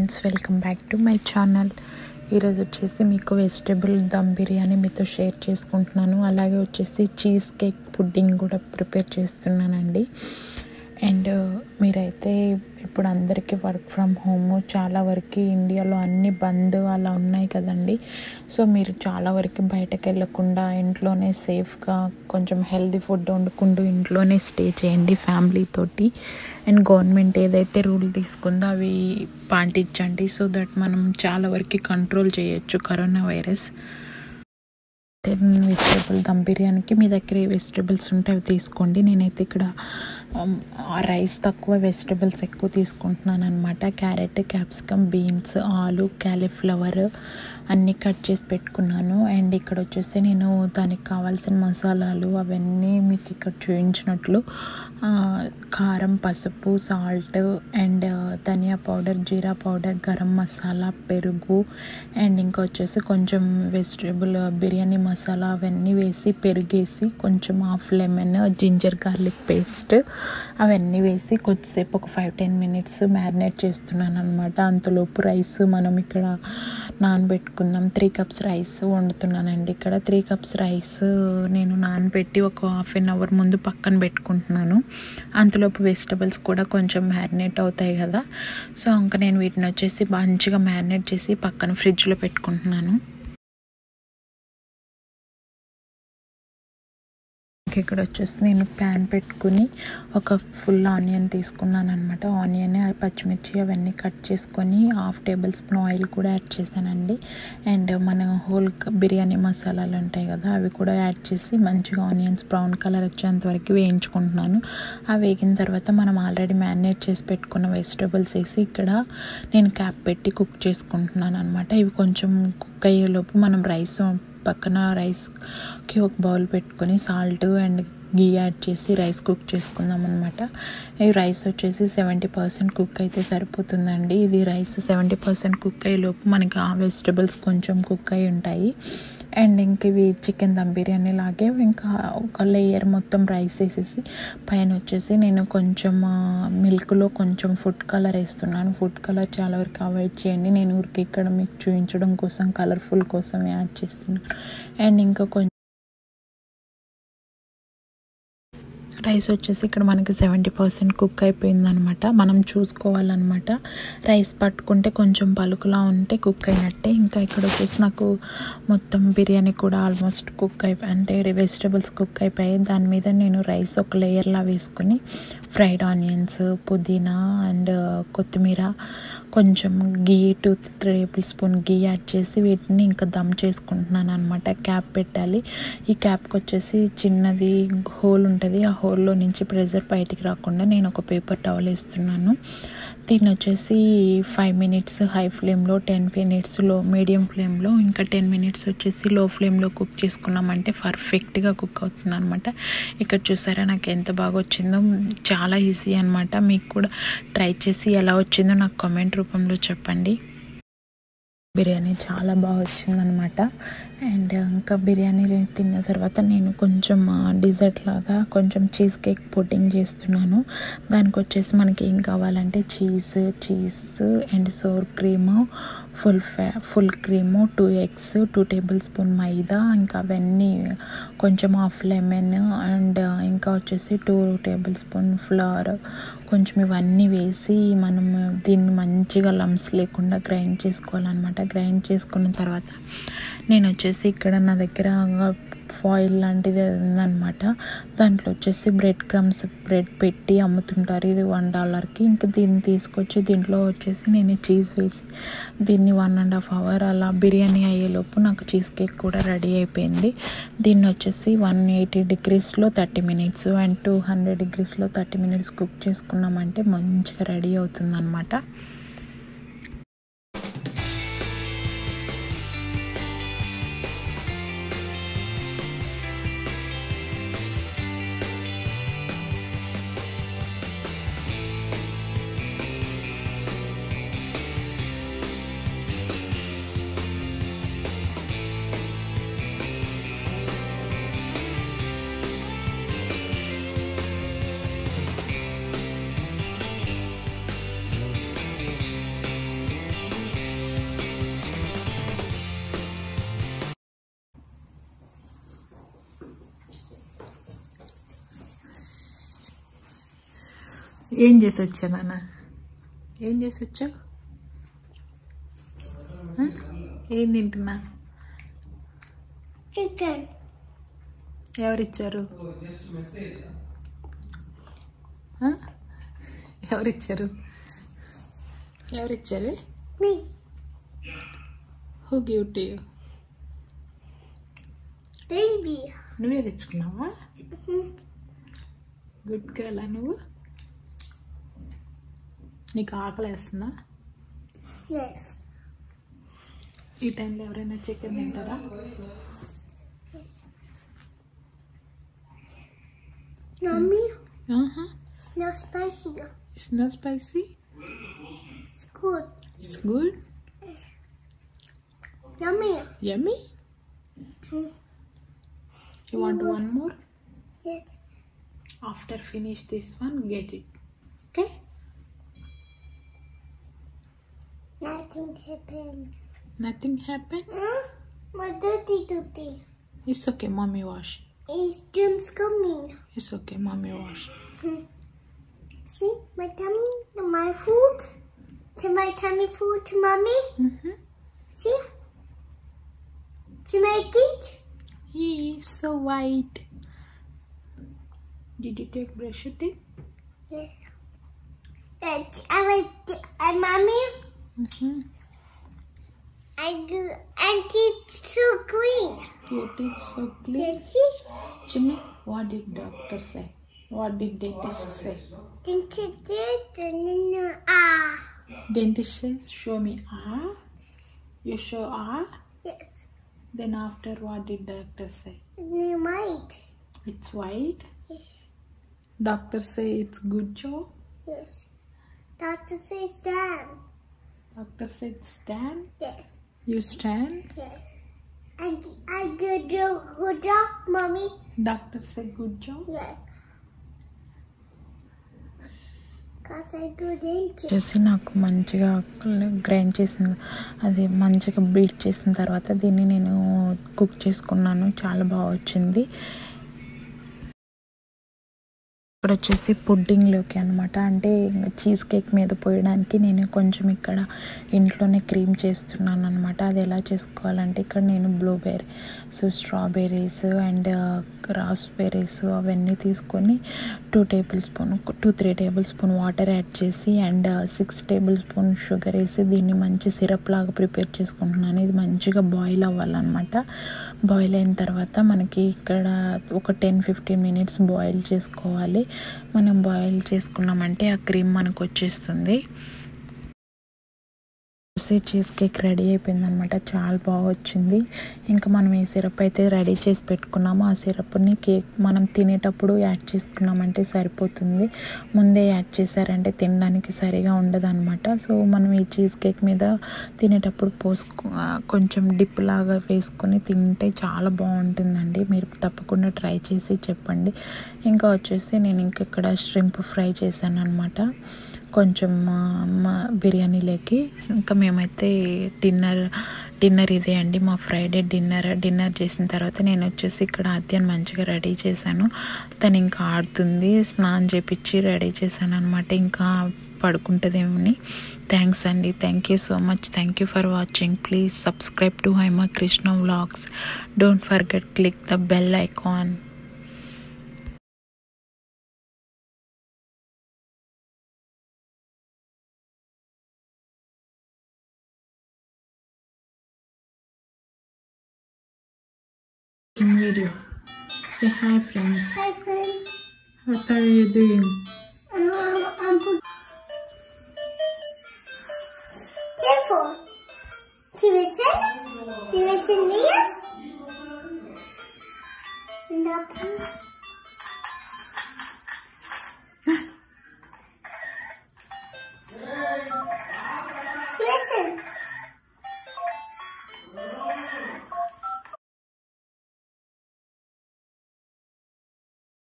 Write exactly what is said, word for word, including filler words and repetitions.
Friends, welcome back to my channel. ఈరోజు వచ్చేసి మీకు వెజిటేబుల్ దమ్ బిర్యానీ మీతో షేర్ చేసుకుంటున్నాను. అలాగే వచ్చేసి చీజ్ కేక్ పుడ్డింగ్ కూడా ప్రిపేర్ చేస్తున్నానండి. అండ్ మీరైతే ఇప్పుడు అందరికీ వర్క్ ఫ్రమ్ హోమ్, చాలా వరకు ఇండియాలో అన్ని బంద్ అలా ఉన్నాయి కదండి. సో మీరు చాలా వరకు బయటకు వెళ్ళకుండా ఇంట్లోనే సేఫ్గా కొంచెం హెల్తీ ఫుడ్ వండుకుంటూ ఇంట్లోనే స్టే చేయండి ఫ్యామిలీతోటి. అండ్ గవర్నమెంట్ ఏదైతే రూల్ తీసుకుందో అవి పాటించండి, సో దట్ మనం చాలా వరకు కంట్రోల్ చేయొచ్చు కరోనా వైరస్. వెజిటేబుల్ దమ్ బిర్యానీకి మీ దగ్గర ఏ వెజిటేబుల్స్ ఉంటే అవి తీసుకోండి. నేనైతే ఇక్కడ రైస్ తక్కువ, వెజిటేబుల్స్ ఎక్కువ తీసుకుంటున్నాను అనమాట. క్యారెట్, క్యాప్సికమ్, బీన్స్, ఆలు, క్యాలీఫ్లవర్ అన్నీ కట్ చేసి పెట్టుకున్నాను. అండ్ ఇక్కడ వచ్చేసి నేను దానికి కావాల్సిన మసాలాలు అవన్నీ మీకు ఇక్కడ చూపించినట్లు కారం, పసుపు, సాల్ట్ అండ్ ధనియా పౌడర్, జీరా పౌడర్, గరం మసాలా, పెరుగు అండ్ ఇంకా వచ్చేసి కొంచెం వెజిటేబుల్ బిర్యానీ మసాలా అవన్నీ వేసి పెరుగేసి కొంచెం half lemon, ginger garlic paste అవన్నీ వేసి కొద్దిసేపు ఒక ఫైవ్ టెన్ మినిట్స్ మ్యారినేట్ చేస్తున్నాను అనమాట. అంతలోపు రైస్ మనం ఇక్కడ నానబెట్టుకుందాం. త్రీ కప్స్ రైస్ వండుతున్నానండి. ఇక్కడ త్రీ కప్స్ రైస్ నేను నానబెట్టి ఒక హాఫ్ అన్ అవర్ ముందు పక్కన పెట్టుకుంటున్నాను. అంతలోపు వెజిటబుల్స్ కూడా కొంచెం మ్యారినేట్ అవుతాయి కదా. సో ఇంకా నేను వీటిని వచ్చేసి మంచిగా మ్యారినేట్ చేసి పక్కన ఫ్రిడ్జ్లో పెట్టుకుంటున్నాను. ఇక్కడ వచ్చేసి నేను ప్యాన్ పెట్టుకుని ఒక ఫుల్ ఆనియన్ తీసుకున్నాను అనమాట. ఆనియన్, పచ్చిమిర్చి అవన్నీ కట్ చేసుకొని హాఫ్ టేబుల్ స్పూన్ ఆయిల్ కూడా యాడ్ చేశానండి. అండ్ మన హోల్ బిర్యానీ మసాలాలు ఉంటాయి కదా అవి కూడా యాడ్ చేసి మంచిగా ఆనియన్స్ బ్రౌన్ కలర్ వచ్చేంత వరకు వేయించుకుంటున్నాను. అవి వేగిన తర్వాత మనం ఆల్రెడీ మ్యారినేట్ చేసి పెట్టుకున్న వెజిటేబుల్స్ వేసి ఇక్కడ నేను క్యాప్ పెట్టి కుక్ చేసుకుంటున్నాను అనమాట. ఇవి కొంచెం కుక్ అయ్యేలోపు మనం రైస్ పక్కన రైస్కి ఒక బౌల్ పెట్టుకొని సాల్ట్ అండ్ గీ యాడ్ చేసి రైస్ కుక్ చేసుకుందాం అనమాట. ఈ రైస్ వచ్చేసి సెవెంటీ పర్సెంట్ కుక్ అయితే సరిపోతుందండి. ఇది రైస్ సెవెంటీ పర్సెంట్ కుక్ అయ్యేలోపు మనకి ఆ వెజిటబుల్స్ కొంచెం కుక్ అయి ఉంటాయి. అండ్ ఇంక ఇవి చికెన్ దమ్ బిర్యానీ లాగే ఇంకా ఒక లేయర్ మొత్తం రైస్ వేసేసి పైన వచ్చేసి నేను కొంచెం మిల్క్లో కొంచెం ఫుడ్ కలర్ వేస్తున్నాను. ఫుడ్ కలర్ చాలా వరకు అవాయిడ్ చేయండి. నేను ఊరికి ఇక్కడ మీకు చూపించడం కోసం కలర్ఫుల్ కోసం యాడ్ చేస్తున్నాను. అండ్ ఇంకా కొంచెం రైస్ వచ్చేసి ఇక్కడ మనకి సెవెంటీ పర్సెంట్ కుక్ అయిపోయిందనమాట. మనం చూసుకోవాలన్నమాట. రైస్ పట్టుకుంటే కొంచెం పలుకులా ఉంటే కుక్ అయినట్టే. ఇంకా ఇక్కడ వచ్చేసి నాకు మొత్తం బిర్యానీ కూడా ఆల్మోస్ట్ కుక్ అయిపోయి అంటే వెజిటబుల్స్ కుక్ అయిపోయాయి. దాని మీద నేను రైస్ ఒక లేయర్లా వేసుకుని ఫ్రైడ్ ఆనియన్స్, పుదీనా అండ్ కొత్తిమీర, కొంచెం ghee two tablespoon ghee add చేసి వీటిని ఇంకా దమ్ చేసుకుంటున్నాను అనమాట. క్యాప్ పెట్టాలి. ఈ క్యాప్కి వచ్చేసి చిన్నది హోల్ ఉంటుంది. ఆ హోల్లో నుంచి ప్రెజర్ బయటికి రాకుండా నేను ఒక పేపర్ టవల్ వేస్తున్నాను. దీన్ని వచ్చేసి ఫైవ్ మినిట్స్ హై ఫ్లేమ్లో, టెన్ మినిట్స్ లో మీడియం ఫ్లేమ్లో, ఇంకా టెన్ మినిట్స్ వచ్చేసి లో ఫ్లేమ్లో కుక్ చేసుకున్నామంటే పర్ఫెక్ట్గా కుక్ అవుతుంది అనమాట. ఇక్కడ చూసారా నాకు ఎంత బాగా వచ్చిందో. చాలా ఈజీ అనమాట. మీకు కూడా ట్రై చేసి ఎలా వచ్చిందో నాకు కామెంట్ రూపంలో చెప్పండి. బిర్యానీ చాలా బాగా వచ్చిందనమాట. అండ్ ఇంకా బిర్యానీ తిన్న తర్వాత నేను కొంచెం డిజర్ట్ లాగా కొంచెం చీజ్ కేక్ పుడ్డింగ్ చేస్తున్నాను. దానికి వచ్చేసి మనకి ఏం కావాలంటే cheese cheese and sour cream, full ఫ్యా full cream, two eggs, two tablespoon maida, ఇంకా అవన్నీ కొంచెం హాఫ్ లెమన్ అండ్ ఇంకా వచ్చేసి టూ టేబుల్ స్పూన్ ఫ్లవర్, కొంచెం ఇవన్నీ వేసి మనం దీన్ని మంచిగా లమ్స్ లేకుండా గ్రైండ్ చేసుకోవాలన్నమాట. గ్రైండ్ చేసుకున్న తర్వాత నేను వచ్చేసి ఇక్కడ నా దగ్గర ఫాయిల్ లాంటిది ఉందన్నమాట. దాంట్లో వచ్చేసి బ్రెడ్ క్రమ్స్ బ్రెడ్ పెట్టి అమ్ముతుంటారు. ఇది వన్ డాలర్కి. ఇంకా దీన్ని తీసుకొచ్చి దీంట్లో వచ్చేసి నేను చీజ్ వేసి దీన్ని వన్ అండ్ హాఫ్ అవర్ అలా బిర్యానీ అయ్యేలోపు నాకు చీజ్ కేక్ కూడా రెడీ అయిపోయింది. దీన్ని వచ్చేసి వన్ ఎయిటీ డిగ్రీస్లో thirty minutes and two hundred డిగ్రీస్లో థర్టీ మినిట్స్ కుక్ చేసుకున్నామంటే మంచిగా రెడీ అవుతుంది అనమాట. ఏం చేసి వచ్చా నాన్న? ఏం చేసి వచ్చావు? ఏం తింటున్నా? చికెన్. ఎవరిచ్చారు? ఎవరిచ్చారు? ఎవరిచ్చారు? Who give to you? Baby. నువ్వే తెచ్చుకున్నావా? గుడ్ గర్ల్ నువ్వు. నీకు ఆకలి వేస్తుందా? ఈ టైంలో ఎవరైనా చికెన్ తింటారా? Mommy, Uh-huh. it's not spicy. It's not spicy? It's good. It's good? Yummy. Yummy? Mm. You want Mm. one more? Yes. After finish this one, get it. Okay? Nothing happened. Nothing happened? Huh? My dirty dirty. It's okay, mommy wash. His dreams coming. It's okay, mommy wash. Hmm. See my tummy, my food. See my tummy food to mommy. Mm-hmm. See? See my teeth? He is so white. Did you take brush your teeth? Yes. Yes. I was, and mommy. Mm-hmm. I do, and teeth so green. Your teeth so clean. Yes, see? Jimmy, what did doctor say? What did dentist say? Dentist did, and then ah. Dentist says, show me ah. You show ah. Yes. Then after, what did doctor say? And then white. It's white. Yes. Doctor say it's good job. Yes. Doctor says stand. Doctor said stand. Yes. You stand. Yes. And I good job, good job, mommy. Doctor said good job. Yes. Cause I good dentist. చేసి నాకు మంచిగా grind చేసిన అది మంచిగా beat చేసిన తర్వాత దీన్ని నేను కుక్ చేసుకున్నాను. చాలా బాగా వచ్చింది. ఇక్కడ వచ్చేసి పుడ్డింగ్లోకి అనమాట, అంటే చీజ్ కేక్ మీద పోయడానికి నేను కొంచెం ఇక్కడ ఇంట్లోనే క్రీమ్ చేస్తున్నాను అనమాట. అది ఎలా చేసుకోవాలంటే ఇక్కడ నేను బ్లూబెర్రీస్, స్ట్రాబెర్రీస్ అండ్ రాస్బెర్రీస్ అవన్నీ తీసుకొని two tablespoon two three tablespoon water add చేసి and six tablespoon sugar వేసి దీన్ని మంచి సిరప్ లాగా ప్రిపేర్ చేసుకుంటున్నాను. ఇది మంచిగా బాయిల్ అవ్వాలన్నమాట. బాయిల్ అయిన తర్వాత మనకి ఇక్కడ ఒక టెన్ ఫిఫ్టీన్ మినిట్స్ బాయిల్ చేసుకోవాలి. మనం బాయిల్ చేసుకున్నామంటే ఆ క్రీమ్ మనకు వచ్చేస్తుంది. చీజ్ కేక్ రెడీ అయిపోయింది అనమాట. చాలా బాగా వచ్చింది. ఇంకా మనం ఏ సిరప్ అయితే రెడీ చేసి పెట్టుకున్నామో ఆ సిరప్ని కేక్ మనం తినేటప్పుడు యాడ్ చేసుకున్నామంటే సరిపోతుంది. ముందే యాడ్ చేశారంటే తినడానికి సరిగా ఉండదు అనమాట. సో మనం ఈ చీజ్ కేక్ మీద తినేటప్పుడు పోసుకు కొంచెం డిప్ లాగా వేసుకొని తింటే చాలా బాగుంటుందండి. మీరు తప్పకుండా ట్రై చేసి చెప్పండి. ఇంకా వచ్చేసి నేను ఇంక ఇక్కడ ష్రింప్ ఫ్రై చేశాను అనమాట కొంచెం బిర్యానీలోకి. ఇంకా మేమైతే డిన్నర్ డిన్నర్ ఇదే అండి మా ఫ్రైడే డిన్నర్. డిన్నర్ చేసిన తర్వాత నేను వచ్చేసి ఇక్కడ ఆద్యాన్ని మంచిగా రెడీ చేశాను. తను ఇంకా ఆడుతుంది. స్నానం చేపించి రెడీ చేశాను అనమాట. ఇంకా పడుకుంటుందేమని. థ్యాంక్స్ అండి. Thank you so much. Thank you for watching. Please subscribe to Haima Krishna vlogs. Don't forget click the bell icon. Video. Say hi friends. Hi friends. What are you doing? Um,